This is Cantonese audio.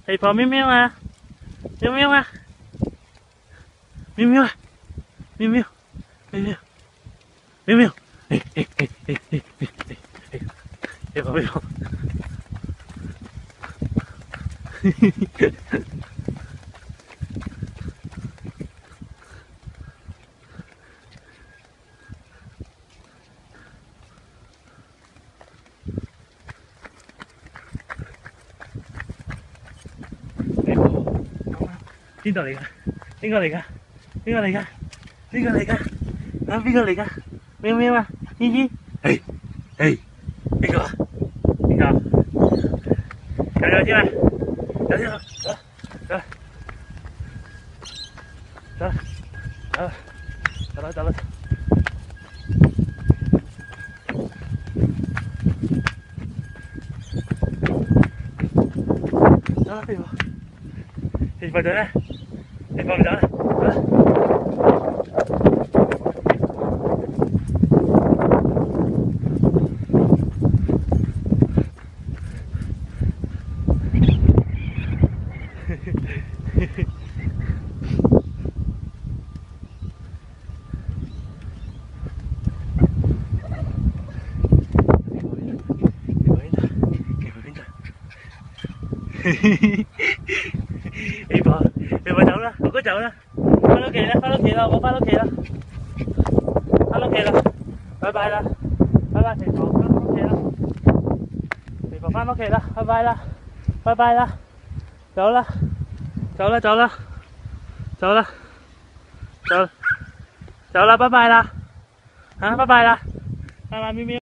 Thầy phò Miu Miu à. Miu Miu à. Miu Miu à. Miu Miu. Miu Miu. Miu Miu. Thầy phò Miu Miu.邊度嚟㗎？邊個嚟㗎？邊個嚟㗎？邊個嚟㗎？啊邊個嚟㗎？喵喵啊！依依，誒誒，邊個啊？邊個？有咗先啦，有先啦，走啦，走啦，走啦，走啦，走啦，走啦，飛過，飛過咗咧。你放唔走啦？你放走啦，哥哥走啦，翻屋企啦，翻屋企啦，我翻屋企啦，翻屋企啦，拜拜啦，拜拜，肥婆翻屋企啦，肥婆翻屋企啦，拜拜啦，拜拜啦，走啦，走啦，走啦，走啦，走啦，拜拜啦，啊，拜拜啦，拜拜，咪咪。